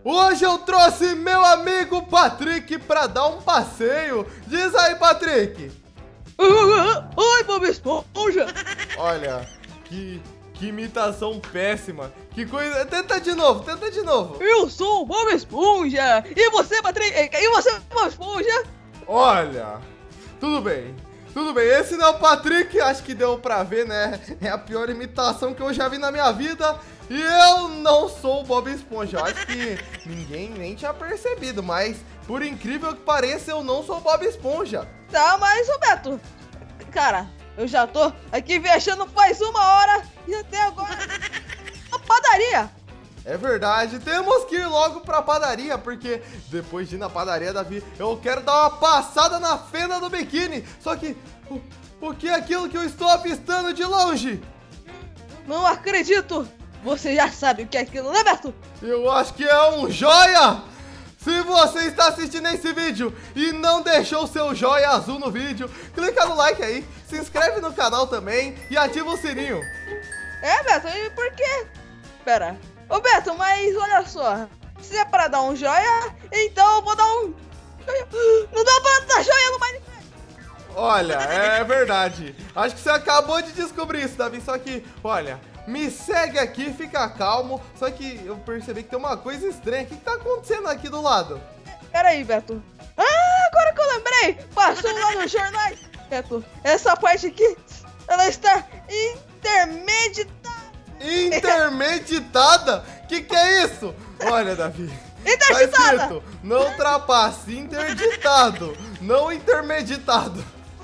Hoje eu trouxe meu amigo Patrick pra dar um passeio. Diz aí, Patrick. Oi, Bob Esponja. Olha, que imitação péssima. Que coisa... Tenta de novo. Eu sou o Bob Esponja. E você, Patrick? E você, Bob Esponja? Olha, tudo bem. Esse não é o Patrick, acho que deu pra ver, né? É a pior imitação que eu já vi na minha vida. E eu não sou o Bob Esponja. Eu acho que ninguém nem tinha percebido, mas por incrível que pareça, eu não sou o Bob Esponja. Tá, mas, Roberto, cara, eu já tô aqui viajando faz 1 hora e até agora a padaria. É verdade, temos que ir logo pra padaria, porque depois de ir na padaria, Davi, eu quero dar uma passada na fenda do biquíni. Só que, o que é aquilo que eu estou avistando de longe? Não acredito. Você já sabe o que é aquilo, né, Beto? Eu acho que é um joia! Se você está assistindo esse vídeo e não deixou seu joia azul no vídeo, clica no like aí, se inscreve no canal também e ativa o sininho. É, Beto, e por quê? Pera. Ô, Beto, mas olha só. Se é pra dar um joia, então eu vou dar um... Não dá pra dar joia no Minecraft. Olha, é verdade. Acho que você acabou de descobrir isso, Davi. Só que, olha, me segue aqui, fica calmo. Só que eu percebi que tem uma coisa estranha. O que tá acontecendo aqui do lado? Pera aí, Beto. Ah, agora que eu lembrei. Passou lá nos jornais. Beto, essa parte aqui, ela está intermeditada. Intermeditada? Que é isso? Olha, Davi. Interditada. Tá escrito, não ultrapasse, interditado, não intermeditado.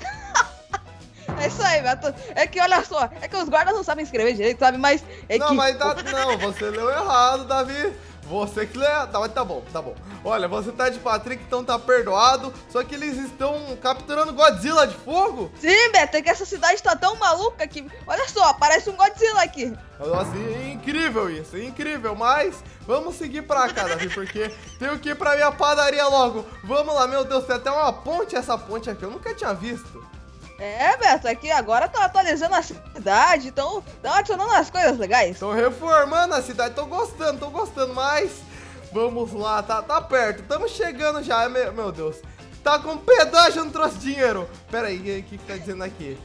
É isso aí, Beto. É que olha só, é que os guardas não sabem escrever direito, sabe? Mas é não, que... mas não, você leu errado, Davi. Você que leu errado. Tá, mas tá bom. Olha, você tá de Patrick, então tá perdoado. Só que eles estão capturando Godzilla de fogo. Sim, Beto, é que essa cidade tá tão maluca que... Olha só, parece um Godzilla aqui. Nossa, é incrível isso, incrível. Mas vamos seguir pra cá, Davi, porque tenho que ir pra minha padaria logo. Vamos lá, meu Deus, tem até uma ponte. Essa ponte aqui eu nunca tinha visto. É, Beto, aqui agora tá atualizando a cidade, então estão adicionando as coisas legais. Tô reformando a cidade, tô gostando, mas vamos lá, tá perto, estamos chegando já, meu Deus. Tá com pedágio, não trouxe dinheiro. Pera aí, o que tá dizendo aqui?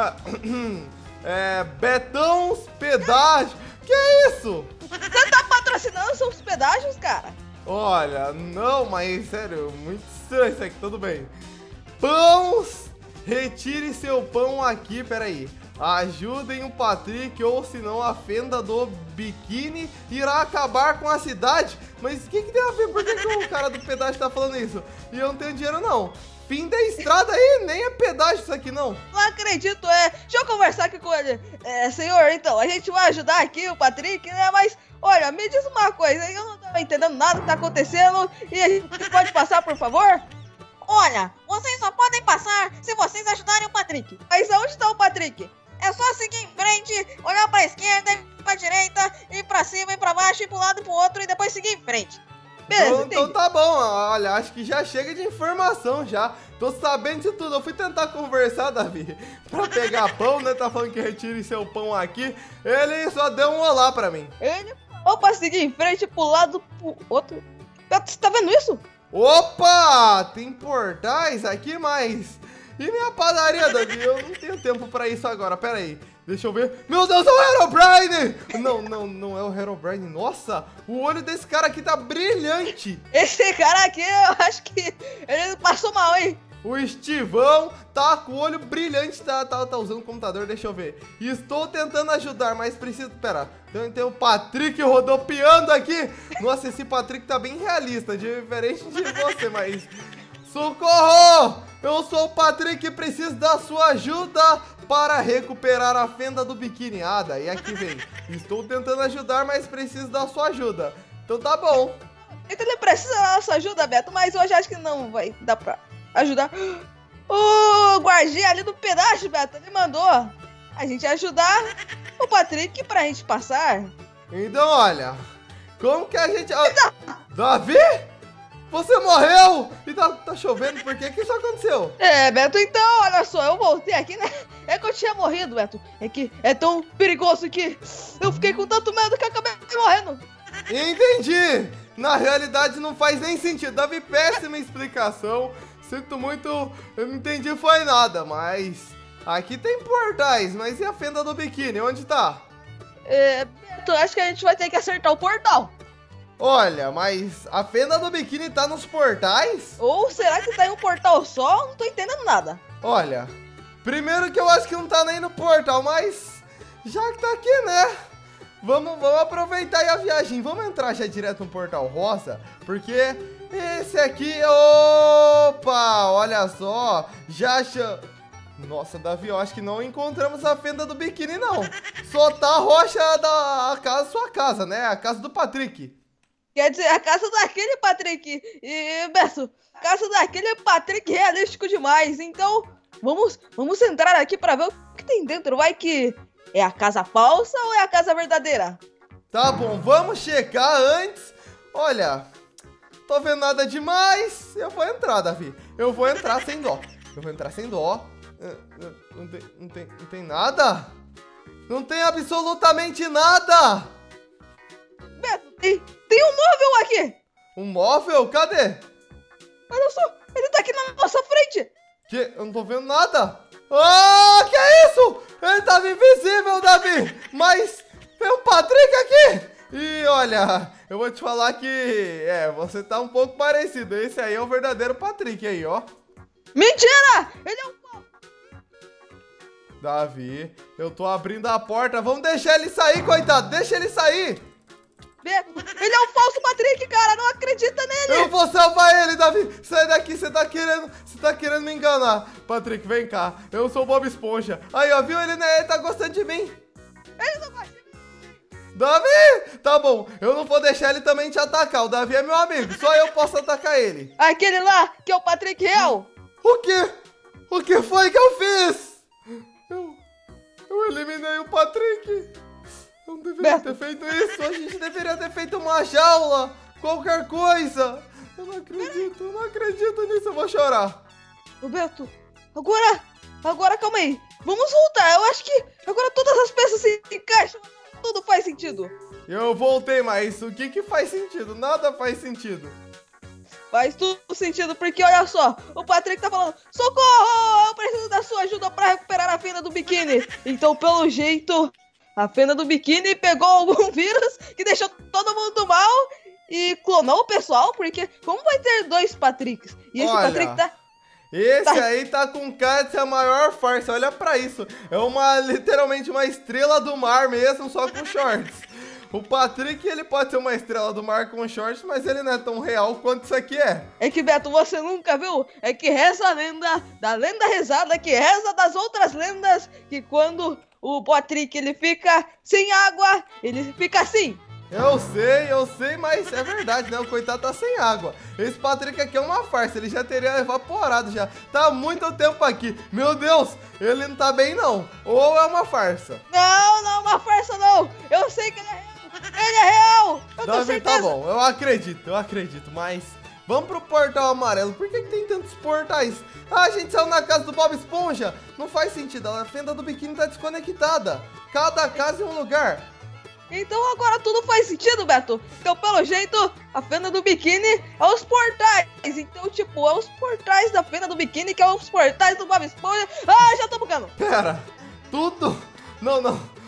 Betãos Pedágio, que é isso? Você tá patrocinando seus pedágios, cara? Olha, não, mas sério, muito estranho isso aqui, tudo bem. Pãos... Retire seu pão aqui, peraí. Ajudem o Patrick ou senão a fenda do biquíni irá acabar com a cidade. Mas o que tem a ver? Por que o cara do pedágio tá falando isso? E eu não tenho dinheiro não. Fim da estrada aí, nem é pedágio isso aqui não. Não acredito, deixa eu conversar aqui com ele. Senhor, então, a gente vai ajudar aqui o Patrick, né? Mas, olha, me diz uma coisa, eu não tô entendendo nada que tá acontecendo. E a gente pode passar, por favor? Olha, vocês só podem passar se vocês ajudarem o Patrick. Mas aonde está o Patrick? É só seguir em frente, olhar pra esquerda, pra direita, ir pra cima, ir pra baixo, ir pro lado e pro outro e depois seguir em frente. Beleza, então tá bom, olha, acho que já chega de informação já. Tô sabendo de tudo, eu fui tentar conversar, Davi, pra pegar pão, né, tá falando que retire seu pão aqui. Ele só deu um olá pra mim. Ele falou pra seguir em frente, pro lado, pro outro. Você tá vendo isso? Opa! Tem portais aqui, mas... E minha padaria, Davi? Eu não tenho tempo pra isso agora, pera aí. Deixa eu ver. Meu Deus, é o Herobrine! Não é o Herobrine. Nossa, o olho desse cara aqui tá brilhante. Esse cara aqui, eu acho que ele passou mal, hein? O Estivão tá com o olho brilhante, tá usando o computador, deixa eu ver. Estou tentando ajudar, mas preciso... Pera, tem o Patrick rodopiando aqui. Nossa, esse Patrick tá bem realista, diferente de você, mas... Socorro! Eu sou o Patrick e preciso da sua ajuda para recuperar a fenda do biquíni. Ah, daí aqui vem. Estou tentando ajudar, mas preciso da sua ajuda. Então tá bom. Então ele precisa da nossa ajuda, Beto, mas hoje acho que não vai dar pra ajudar. O guardinha ali do pedágio, Beto, ele mandou a gente ajudar o Patrick pra gente passar. Então, olha, como que a gente... Davi? Você morreu! E tá chovendo, por que isso aconteceu? Beto, então, olha só, eu voltei aqui, né? É que eu tinha morrido, Beto. É que é tão perigoso que eu fiquei com tanto medo que acabei morrendo. Entendi! na realidade não faz nem sentido. Davi, péssima explicação. Sinto muito, eu não entendi foi nada, mas aqui tem portais, mas e a fenda do biquíni, onde tá? Beto, acho que a gente vai ter que acertar o portal. Olha, mas a fenda do biquíni tá nos portais? Ou será que tá em um portal só? Não tô entendendo nada. Olha, primeiro que eu acho que não tá nem no portal, mas já que tá aqui, né? Vamos aproveitar aí a viagem. Vamos entrar já direto no portal rosa, porque esse aqui... Opa, olha só, já achamos... Nossa, Davi, eu acho que não encontramos a fenda do biquíni, não. Só tá a rocha da casa, sua casa, né? A casa do Patrick. Quer dizer, a casa daquele Patrick. E, Beto, a casa daquele Patrick realístico demais. Então, vamos entrar aqui pra ver o que tem dentro. Vai que é a casa falsa ou é a casa verdadeira? Tá bom, vamos checar antes. Olha, tô vendo nada demais. Eu vou entrar, Davi. Eu vou entrar sem dó. Eu vou entrar sem dó. Não tem nada? Não tem absolutamente nada! Beto, tem um móvel aqui! Um móvel? Cadê? Olha só, ele tá aqui na nossa frente! Que? Eu não tô vendo nada! Ah, que é isso? Ele tava invisível, Davi! Mas tem um Patrick aqui! E olha, eu vou te falar que... você tá um pouco parecido. Esse aí é o verdadeiro Patrick aí, ó. Mentira! Ele é um... Davi, eu tô abrindo a porta. Vamos deixar ele sair, coitado. Deixa ele sair. Beto, ele é um falso Patrick, cara. Não acredita nele. Eu vou salvar ele, Davi. Sai daqui, você tá querendo me enganar. Patrick, vem cá. Eu sou o Bob Esponja. Aí, ó, viu? Ele tá gostando de mim. Ele não gosta de mim. Davi, tá bom. Eu não vou deixar ele também te atacar. O Davi é meu amigo. Só eu posso atacar ele. Aquele lá, que é o Patrick real. O quê? O que foi que eu fiz? Eu eliminei o Patrick. Eu não deveria ter feito isso. A gente deveria ter feito uma jaula. Qualquer coisa. Eu não acredito nisso. Eu vou chorar. Ô Beto, agora calma aí. Vamos voltar. Eu acho que agora todas as peças se encaixam. Tudo faz sentido. Eu voltei, mas o que faz sentido? Nada faz sentido. Faz tudo sentido, porque olha só, o Patrick tá falando: socorro, eu preciso da sua ajuda pra recuperar a fenda do biquíni. Então, pelo jeito, a fenda do biquíni pegou algum vírus que deixou todo mundo mal e clonou o pessoal, porque como vai ter dois Patricks? E esse Patrick tá... Esse aí tá com cara de ser a maior farsa, olha pra isso. É literalmente uma estrela do mar mesmo, só com shorts. O Patrick, ele pode ser uma estrela do mar com shorts, mas ele não é tão real quanto isso aqui é. É que, Beto, você nunca viu? É que reza a lenda, da lenda rezada, que reza das outras lendas, que quando o Patrick, ele fica sem água, ele fica assim. Eu sei, mas é verdade, né? O coitado tá sem água. Esse Patrick aqui é uma farsa, ele já teria evaporado já. Tá há muito tempo aqui. Meu Deus, ele não tá bem não. Ou é uma farsa? Não é uma farsa não. Eu sei que ele é real. Ele é real! Eu tô certeza. Tá bom, eu acredito, mas vamos pro portal amarelo. Por que tem tantos portais? Ah, a gente saiu na casa do Bob Esponja. Não faz sentido, a fenda do biquíni tá desconectada. Cada casa em um lugar. Então agora tudo faz sentido, Beto. Então, pelo jeito, a fenda do biquíni é os portais. Então, tipo, é os portais da fenda do biquíni, que é os portais do Bob Esponja. Ah, já tô bugando. Pera, tudo? Não.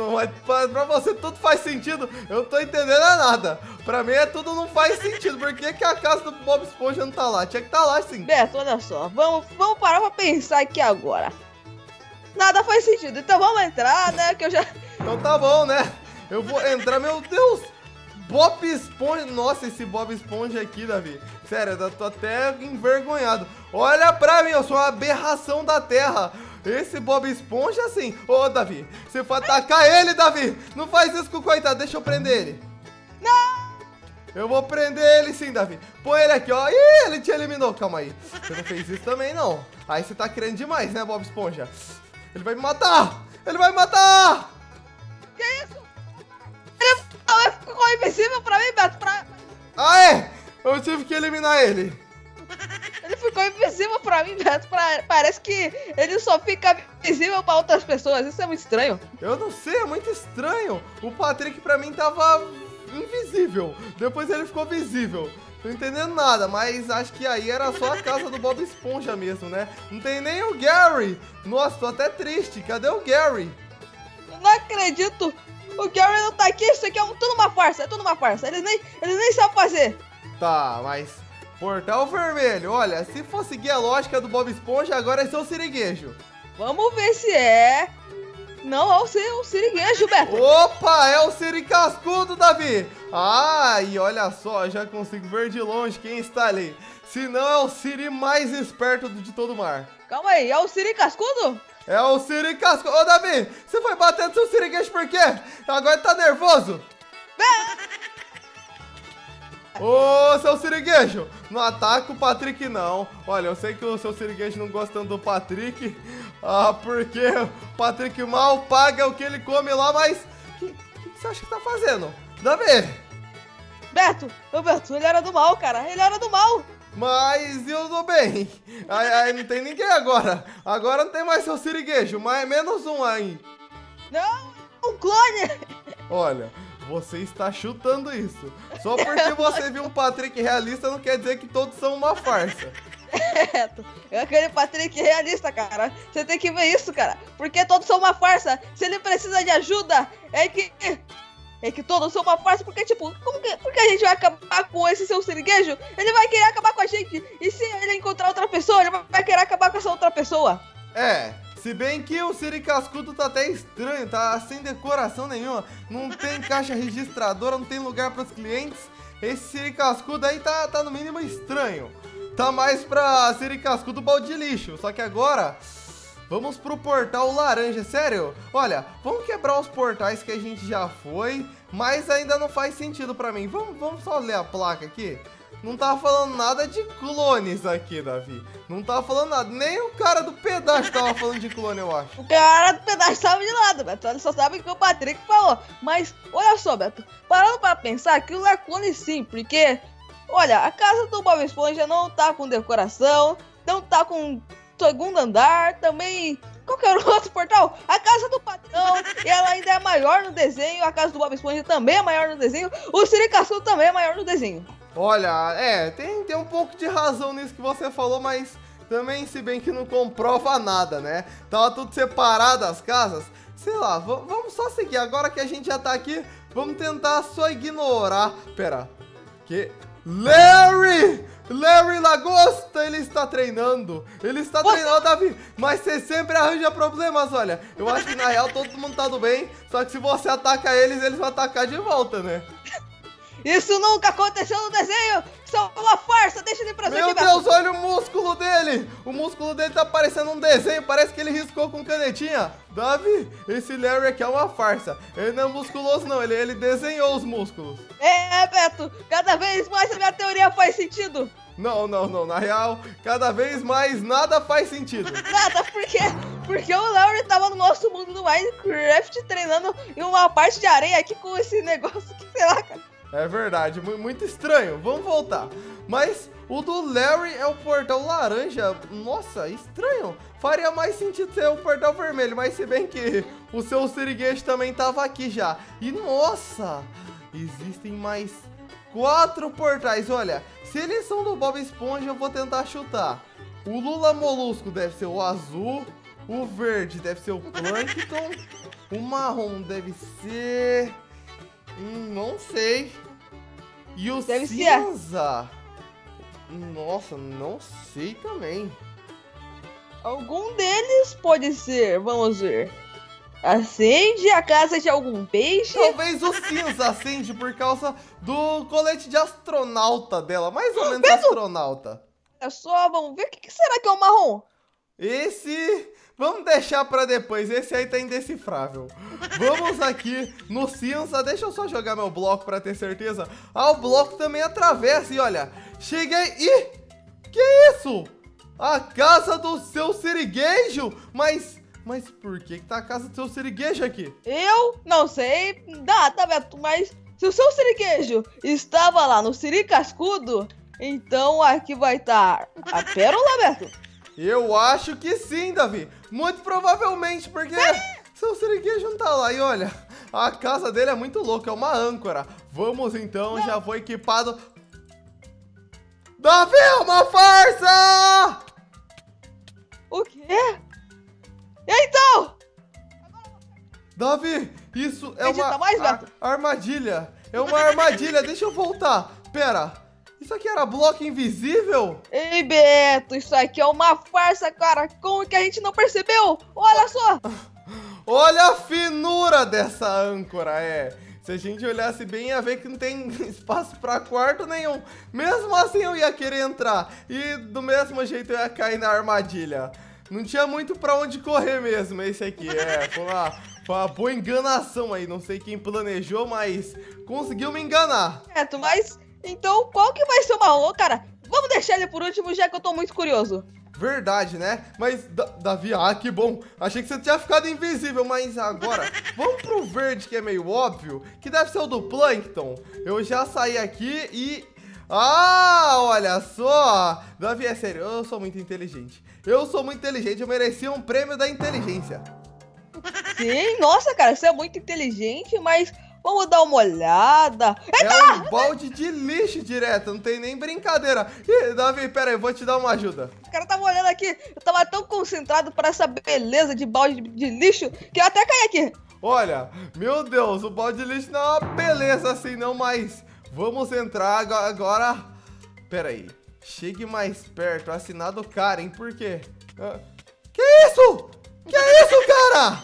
Pra você tudo faz sentido. Eu não tô entendendo nada. Pra mim tudo não faz sentido. Por que a casa do Bob Esponja não tá lá? Tinha que tá lá sim. Beto, olha só. Vamos parar pra pensar aqui agora. Nada faz sentido. Então vamos entrar, né? Que eu já... Então tá bom, né? Eu vou entrar, meu Deus. Bob Esponja. Nossa, esse Bob Esponja aqui, Davi. Sério, eu tô até envergonhado. Olha pra mim, eu sou uma aberração da Terra. Esse Bob Esponja, assim... Ô, Davi, você foi atacar ele, Davi! Não faz isso com o coitado, deixa eu prender ele. Não! Eu vou prender ele sim, Davi. Põe ele aqui, ó. Ih, ele te eliminou, calma aí. Você não fez isso também, não. Aí você tá querendo demais, né, Bob Esponja? Ele vai me matar! Ele vai me matar! Que isso? Ele ficou invencível pra mim, Beto, Ah, é? Eu tive que eliminar ele. Ele ficou invisível pra mim, Beto. Parece que ele só fica invisível pra outras pessoas. Isso é muito estranho. Eu não sei, é muito estranho. O Patrick pra mim tava invisível. Depois ele ficou visível. Tô entendendo nada, mas acho que aí era só a casa do Bob Esponja mesmo, né? Não tem nem o Gary. Nossa, tô até triste. Cadê o Gary? Eu não acredito. O Gary não tá aqui. Isso aqui é tudo uma farsa. É tudo uma farsa. Eles nem sabem fazer. Tá, mas... Portal vermelho. Olha, se for seguir a lógica do Bob Esponja, agora é seu siriguejo. Vamos ver se é. Não, é o siriguejo, Beto. Opa, é o Siri Cascudo, Davi. Ah, e olha só, já consigo ver de longe quem está ali. Se não, é o Siri mais esperto de todo o mar. Calma aí, é o Siri Cascudo? É o Siri Cascudo. Ô, Davi, você foi batendo seu siriguejo por quê? Agora tá nervoso? Ô, seu siriguejo, não ataca o Patrick, não. Olha, eu sei que o seu siriguejo não gosta tanto do Patrick. Porque o Patrick mal paga o que ele come lá, mas... O que você acha que tá fazendo? Davi! Beto, ele era do mal, cara. Ele era do mal. Mas eu tô bem. Aí não tem ninguém agora. Agora não tem mais seu siriguejo, mas é menos um aí. Não, um clone. Olha... Você está chutando isso. Só porque você viu um Patrick realista não quer dizer que todos são uma farsa. É aquele Patrick realista, cara. Você tem que ver isso, cara. Porque todos são uma farsa. Se ele precisa de ajuda, é que todos são uma farsa. Porque, tipo, porque a gente vai acabar com esse seu siriguejo? Ele vai querer acabar com a gente. E se ele encontrar outra pessoa, ele vai querer acabar com essa outra pessoa. É. Se bem que o Siri Cascudo tá até estranho, tá sem decoração nenhuma, não tem caixa registradora, não tem lugar para os clientes. Esse Siri Cascudo aí tá no mínimo estranho. Tá mais pra Siri Cascudo balde de lixo. Só que agora, vamos pro portal laranja, sério? Olha, vamos quebrar os portais que a gente já foi, mas ainda não faz sentido pra mim. Vamos só ler a placa aqui. Não tá falando nada de clones aqui, Davi. Não tá falando nada. Nem o cara do pedaço tava falando de clone, eu acho. O cara do pedaço sabe de nada, Beto. Ele só sabe o que o Patrick falou. Mas, olha só, Beto. Parando pra pensar, aquilo é clone sim. Porque, olha, a casa do Bob Esponja não tá com decoração. Não tá com segundo andar. Também... Qualquer outro portal, a casa do patrão, e ela ainda é maior no desenho. A casa do Bob Esponja também é maior no desenho. O Siri Cascudo também é maior no desenho. Olha, tem um pouco de razão nisso que você falou, mas também, se bem que não comprova nada, né? Tava tudo separado as casas. Sei lá, vamos só seguir. Agora que a gente já tá aqui, vamos tentar só ignorar. Pera, que... Larry Lagosta, ele está treinando. Ele está treinando, Davi. Mas você sempre arranja problemas, olha. Eu acho que na real todo mundo tá do bem. Só que se você ataca eles, eles vão atacar de volta, né? Isso nunca aconteceu no desenho! Isso é uma farsa! Deixa ele pra Meu Deus, olha o músculo dele! O músculo dele tá parecendo um desenho, parece que ele riscou com canetinha. Davi, esse Larry aqui é uma farsa. Ele não é musculoso não, ele desenhou os músculos. É, Beto, cada vez mais a minha teoria faz sentido. Não, na real, cada vez mais nada faz sentido. Nada, porque o Larry tava no nosso mundo do Minecraft treinando em uma parte de areia aqui com esse negócio que, sei lá, cara. É verdade, muito estranho. Vamos voltar. Mas o do Larry é o portal laranja. Nossa, estranho. Faria mais sentido ser o portal vermelho, mas se bem que o seu siriguejo também tava aqui já. E nossa, existem mais 4 portais. Olha, se eles são do Bob Esponja, eu vou tentar chutar. O Lula Molusco deve ser o azul. O verde deve ser o Plankton. O marrom deve ser... não sei. E o deve cinza? Nossa, não sei também. Algum deles pode ser, vamos ver. Acende a casa de algum peixe? Talvez o cinza acende por causa do colete de astronauta dela. Mais ou menos astronauta. Olha só, vamos ver o que será que é o marrom. Esse... vamos deixar pra depois, esse aí tá indecifrável. Vamos aqui no cinza, deixa eu só jogar meu bloco pra ter certeza. O bloco também atravessa e olha, cheguei... Ih, que isso? A casa do seu siriguejo? Mas por que tá a casa do seu siriguejo aqui? Eu não sei nada, Beto, mas se o seu siriguejo estava lá no Siri Cascudo, então aqui vai estar a pérola, Beto. Eu acho que sim, Davi. Muito provavelmente, porque seu siriguejo não tá lá. E olha, A casa dele é muito louca, é uma âncora. Vamos então, já vou equipado. Davi, é uma farsa! O quê? E então? Davi, isso é Acredita uma mais, Beto? armadilha. É uma armadilha, deixa eu voltar. Pera, isso aqui era bloco invisível? Ei, Beto, isso aqui é uma farsa, cara. Como que a gente não percebeu? Olha só. Olha a finura dessa âncora, Se a gente olhasse bem, ia ver que não tem espaço pra quarto nenhum. Mesmo assim, eu ia querer entrar. E do mesmo jeito, eu ia cair na armadilha. Não tinha muito pra onde correr mesmo, esse aqui. Foi uma boa enganação aí. Não sei quem planejou, mas conseguiu me enganar. Beto, mas então qual que vai ser o marrom, cara? Vamos deixar ele por último, já que eu tô muito curioso. Verdade, né? Mas, Davi, que bom. Achei que você tinha ficado invisível, mas agora vamos pro verde, que é meio óbvio, que deve ser o do Plankton. Eu já saí aqui e... olha só! Davi, é sério, eu sou muito inteligente. Eu mereci um prêmio da inteligência. Sim, nossa, cara, você é muito inteligente, mas vamos dar uma olhada. É um balde de lixo direto, não tem nem brincadeira. Ih, Davi, pera aí, eu vou te dar uma ajuda. O cara tava olhando aqui, eu tava tão concentrado para essa beleza de balde de lixo que eu até caí aqui. Olha, meu Deus, o balde de lixo não é uma beleza assim não, mas vamos entrar agora. Pera aí, chegue mais perto, assinado Karen, por quê? Que isso? Que é isso, cara?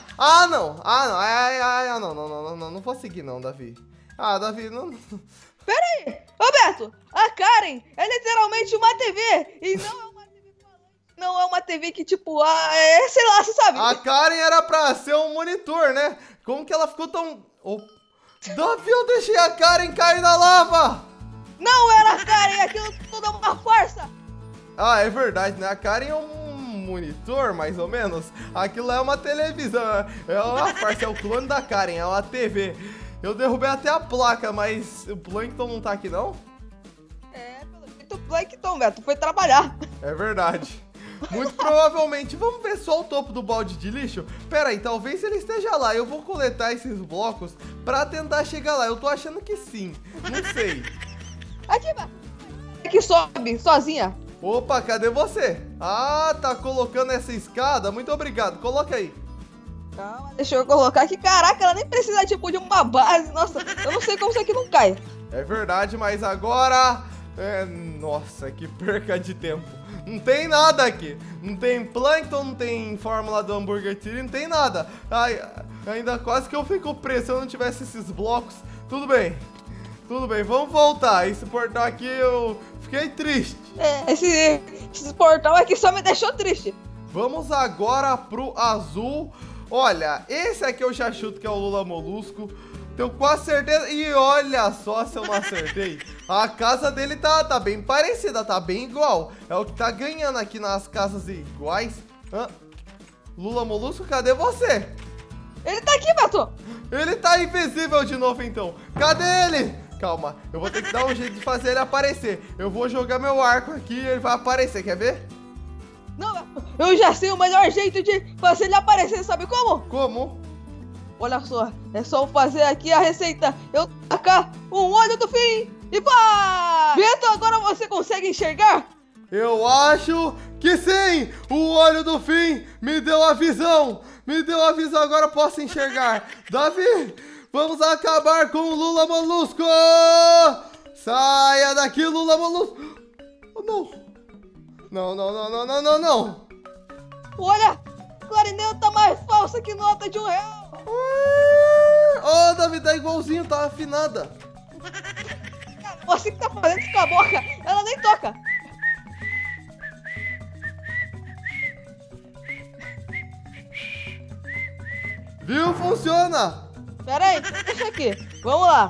Não vou seguir não, Davi. Davi, não... Pera aí, Roberto, a Karen é literalmente uma TV e não é uma TV falante, não é uma TV que tipo, sei lá, você sabe. A Karen era pra ser um monitor, né? Como que ela ficou tão... Davi, eu deixei a Karen cair na lava! Não era a Karen, aquilo tudo é uma farsa. É verdade, né? A Karen é um monitor, mais ou menos. Aquilo é uma televisão, é uma farsa, é o clone da Karen, é uma TV. Eu derrubei até a placa, mas o Plankton não tá aqui, não? Pelo jeito o Plankton, Beto, foi trabalhar. É verdade. Muito provavelmente. Vamos ver só o topo do balde de lixo? Pera aí, talvez ele esteja lá. Eu vou coletar esses blocos pra tentar chegar lá. Eu tô achando que sim. Não sei. Aqui, Beto. Aqui sobe, sozinha. Opa, cadê você? Tá colocando essa escada? Muito obrigado. Coloca aí. Calma, deixa eu colocar aqui. Caraca, ela nem precisa, tipo, de uma base. Nossa, eu não sei como isso aqui não cai. É verdade, mas agora... Nossa, que perca de tempo. Não tem nada aqui. Não tem Plankton, não tem fórmula do hambúrguer Theory, não tem nada. Ainda quase que eu fico preso se eu não tivesse esses blocos. Tudo bem, vamos voltar. Esse portal aqui eu fiquei triste. Esse portal aqui só me deixou triste. Vamos agora pro azul. Olha, esse aqui eu já chuto que é o Lula Molusco. Tenho quase certeza. E olha só se eu não acertei. A casa dele tá bem parecida, tá bem igual. É o que tá ganhando aqui nas casas iguais. Lula Molusco, cadê você? Ele tá aqui, Beto. Ele tá invisível de novo, então. Cadê ele? Calma, eu vou ter que dar um jeito de fazer ele aparecer. Eu vou jogar meu arco aqui e ele vai aparecer, quer ver? Não, eu já sei o melhor jeito de fazer ele aparecer, sabe como? Como? Olha só, é só eu fazer aqui a receita. Eu tacar um olho do fim e pá! Beto, agora você consegue enxergar? Eu acho que sim! O olho do fim me deu a visão! Agora eu posso enxergar! Davi, vamos acabar com o Lula Molusco! Saia daqui, Lula Molusco! Oh, não! Olha, clarineta tá mais falsa que nota de R$1. Davi, tá igualzinho, tá afinada. Cara, você que tá fazendo isso com a boca, ela nem toca. Viu? Funciona! Pera aí, deixa aqui. Vamos lá.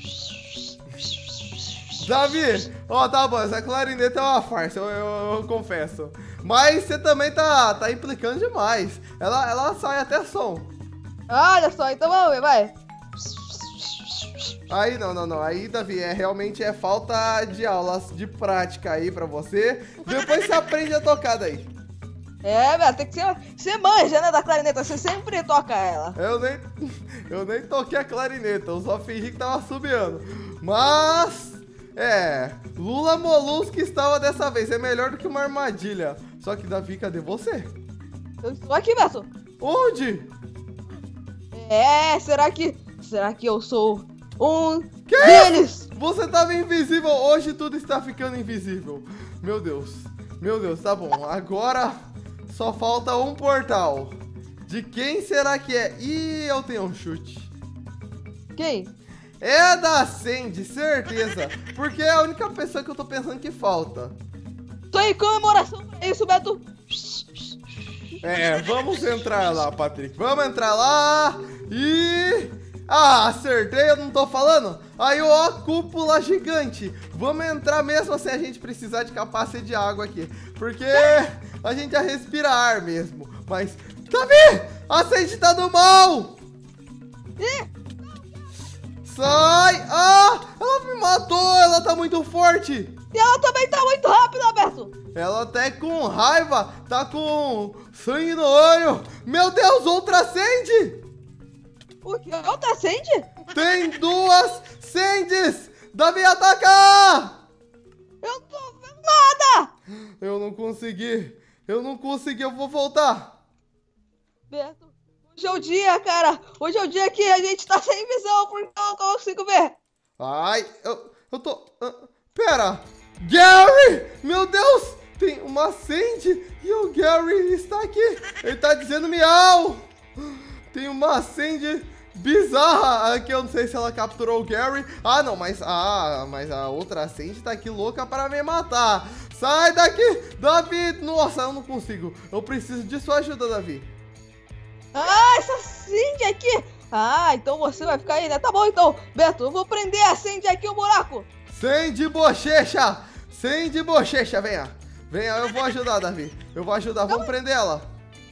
Davi, tá bom, essa clarineta é uma farsa, eu confesso. Mas você também tá implicando demais. Ela sai até som. Olha só, então vamos ver, vai. Aí, não. Aí, Davi, realmente é falta de aulas de prática aí pra você. Depois você aprende a tocar daí. É, Beto, tem que ser. Você manja, né, da clarineta, você sempre toca ela. Eu nem toquei a clarineta, eu só fingi que tava assobiando. Mas, Lula Molusco estava dessa vez, é melhor do que uma armadilha. Só que, Davi, cadê você? Eu estou aqui, Beto. Onde? Será que eu sou um deles? Você tava invisível, hoje tudo está ficando invisível. Meu Deus, tá bom, agora só falta um portal. De quem será que é? Ih, eu tenho um chute. Quem? É da Sandy, certeza. Porque é a única pessoa que eu tô pensando que falta. Tô em comemoração pra isso, Beto. Vamos entrar lá, Patrick. Vamos entrar lá e... Ah, acertei, eu não tô falando? Aí, ó, cúpula gigante. Vamos entrar mesmo sem a gente precisar de capacete de água aqui. Porque a gente já respira ar mesmo. Mas, Davi, a Sandy tá do mal. Sai. Ah, ela me matou, ela tá muito forte. E ela também tá muito rápida, Beto. Ela tá com raiva, tá com sangue no olho. Meu Deus, outra Sandy. O que? Outra Sandy? Tem duas Sandys. Davi, ataca! Eu não tô vendo nada. Eu não consegui, eu vou voltar. Beto, hoje é o dia, cara. Hoje é o dia que a gente tá sem visão, porque eu não consigo ver. Ai, eu tô... pera, Gary! Meu Deus, tem uma Sandy e o Gary está aqui. Ele tá dizendo miau. Tem uma Sandy bizarra aqui, eu não sei se ela capturou o Gary. Ah, não, mas a outra Sandy tá aqui louca para me matar. Sai daqui, Davi. Nossa, eu não consigo. Eu preciso de sua ajuda, Davi. Ah, essa Sandy aqui. Ah, então você vai ficar aí, né? Tá bom, então. Beto, eu vou prender a Sandy aqui no buraco. Sandy Bochecha. Sandy Bochecha, venha. Venha, eu vou ajudar, Davi. Eu vou ajudar, vamos prender ela.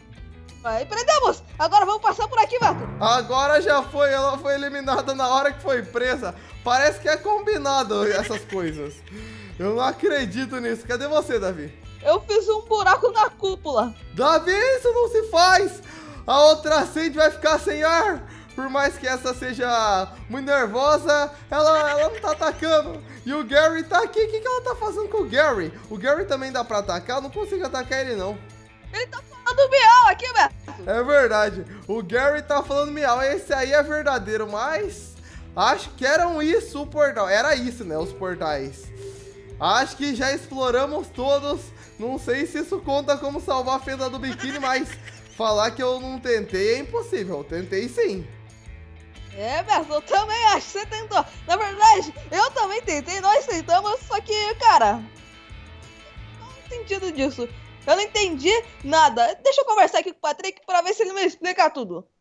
Aí, prendemos. Agora vamos passar por aqui, Beto. Agora já foi, ela foi eliminada na hora que foi presa. Parece que é combinado essas coisas. Eu não acredito nisso. Cadê você, Davi? Eu fiz um buraco na cúpula. Davi, isso não se faz. A outra Sandy vai ficar sem ar. Por mais que essa seja muito nervosa, ela não tá atacando. E o Gary tá aqui. O que ela tá fazendo com o Gary? O Gary também dá pra atacar? Eu não consigo atacar ele, não. Ele tá falando miau aqui, Beto. É verdade. O Gary tá falando miau. Esse aí é verdadeiro, mas... acho que eram isso o portal. Era isso, né? Os portais. Acho que já exploramos todos. Não sei se isso conta como salvar a fenda do biquíni, mas... falar que eu não tentei é impossível. Eu tentei sim. Beto, eu também acho que você tentou. Na verdade, eu também tentei, nós tentamos, só que, cara, não tem sentido disso. Eu não entendi nada. Deixa eu conversar aqui com o Patrick pra ver se ele me explica tudo.